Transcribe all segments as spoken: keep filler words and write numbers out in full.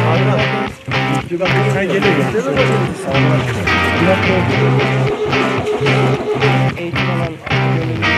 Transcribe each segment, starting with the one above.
Sen geliyor. Eğitim alan gönüllü.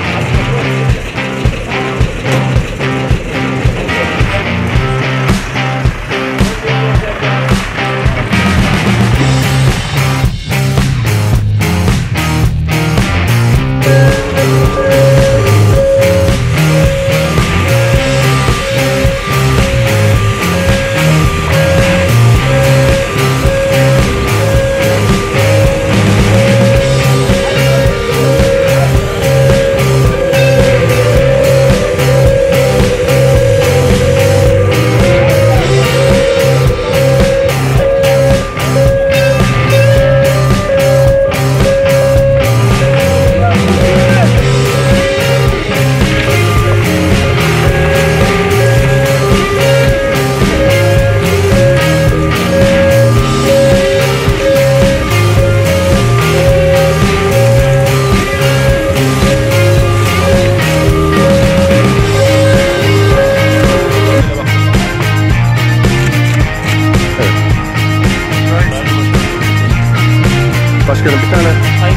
Başkanım bir tane.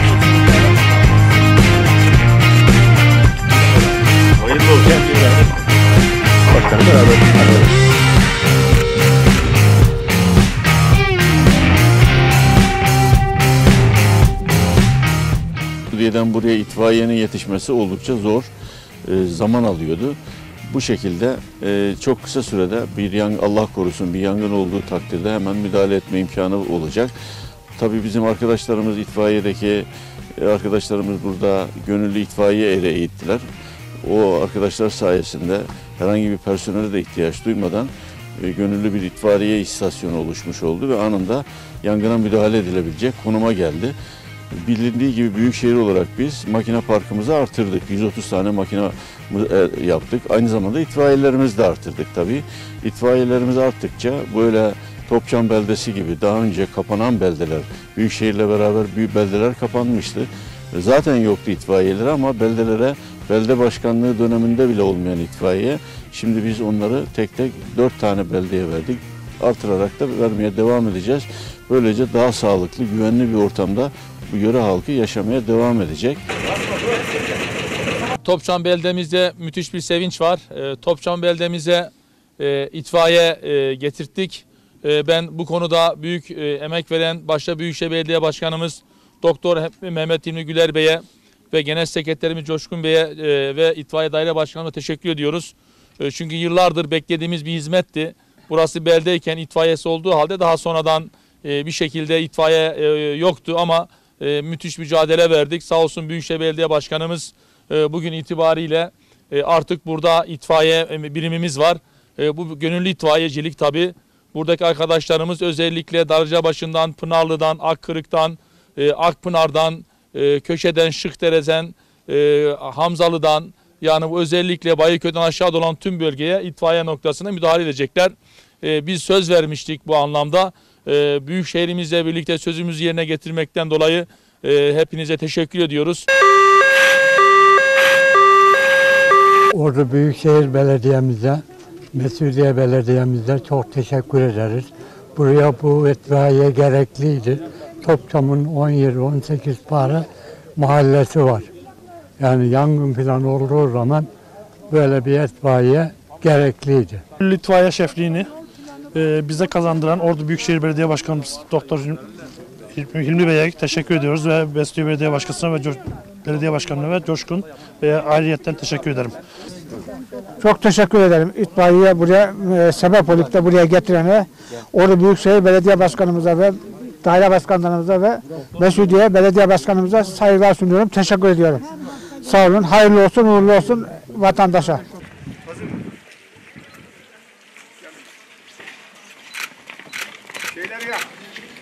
Hayırlı olsun. Başkanım beraber. Suriye'den buraya itfaiyenin yetişmesi oldukça zor, e, zaman alıyordu. Bu şekilde e, çok kısa sürede bir yangın, Allah korusun bir yangın olduğu takdirde hemen müdahale etme imkanı olacak. Tabii bizim arkadaşlarımız, itfaiyedeki arkadaşlarımız burada gönüllü itfaiye ere eğittiler. O arkadaşlar sayesinde herhangi bir personele de ihtiyaç duymadan e, gönüllü bir itfaiye istasyonu oluşmuş oldu ve anında yangına müdahale edilebilecek konuma geldi. Bilindiği gibi büyükşehir olarak biz makine parkımızı artırdık. yüz otuz tane makine yaptık. Aynı zamanda itfaiyelerimizi de artırdık tabii. İtfaiyelerimiz arttıkça böyle Topçam beldesi gibi daha önce kapanan beldeler, büyükşehirle beraber büyük beldeler kapanmıştı. Zaten yoktu itfaiyeleri ama beldelere belde başkanlığı döneminde bile olmayan itfaiye. Şimdi biz onları tek tek dört tane beldeye verdik. Artırarak da vermeye devam edeceğiz. Böylece daha sağlıklı, güvenli bir ortamda bu yöre halkı yaşamaya devam edecek. Topçam beldemizde müthiş bir sevinç var. E, Topçam beldemize e, itfaiye e, getirttik. E, ben bu konuda büyük e, emek veren başta Büyükşehir Belediye Başkanımız Doktor Mehmet İlmi Güler Bey'e ve Genel Sekreterimiz Coşkun Bey'e e, ve İtfaiye Daire Başkanı'na teşekkür ediyoruz. E, çünkü yıllardır beklediğimiz bir hizmetti. Burası beldeyken itfaiyesi olduğu halde daha sonradan e, bir şekilde itfaiye e, yoktu ama e, müthiş mücadele verdik. Sağ olsun Büyükşehir Belediye Başkanımız e, bugün itibariyle e, artık burada itfaiye birimimiz var. E, bu gönüllü itfaiyecilik tabii. Buradaki arkadaşlarımız özellikle Darıcabaşı'ndan, Pınarlı'dan, Akkırık'tan, e, Akpınar'dan, e, Köşe'den, Şıkderez'den, e, Hamzalı'dan yani bu özellikle Bayırköy'den aşağıda olan tüm bölgeye itfaiye noktasına müdahale edecekler. E, biz söz vermiştik bu anlamda. E, Büyükşehirimizle birlikte sözümüzü yerine getirmekten dolayı e, hepinize teşekkür ediyoruz. Ordu Büyükşehir Belediye'mize, Mesudiye Belediye'mize çok teşekkür ederiz. Buraya bu itfaiye gerekliydi. Topçam'ın on yedi on sekiz tane mahallesi var. Yani yangın falan olduğu zaman böyle bir itfaiye gerekliydi. İtfaiye şefliğini e, bize kazandıran Ordu Büyükşehir Belediye Başkanımız Doktor Hilmi Bey'e teşekkür ediyoruz ve Mesudiye Belediye Başkanı'na ve Belediye Başkanı'na ve Coşkun Bey'e ayrıyetten teşekkür ederim. Çok teşekkür ederim. İtfaiye buraya e, sebep olup da buraya getirene Ordu Büyükşehir Belediye Başkanımıza ve daire başkanlarımıza ve Mesudiye Belediye Başkanımıza saygılar sunuyorum. Teşekkür ediyorum. Sağ olun. Hayırlı olsun, uğurlu olsun vatandaşa. Şeyleri yap.